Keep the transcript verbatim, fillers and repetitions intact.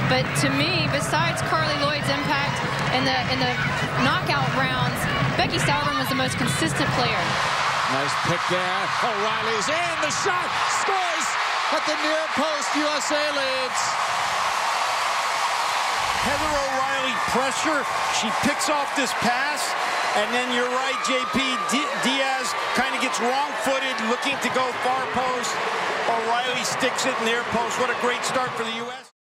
But to me, besides Carly Lloyd's impact in the in the knockout rounds, Becky Sauerbrunn was the most consistent player. Nice pick there. O'Reilly's in. The shot scores at the near post. U S A leads. Heather O'Reilly pressure. She picks off this pass. And then you're right, J P. Diaz kind of gets wrong-footed, looking to go far post. O'Reilly sticks it near post. What a great start for the U S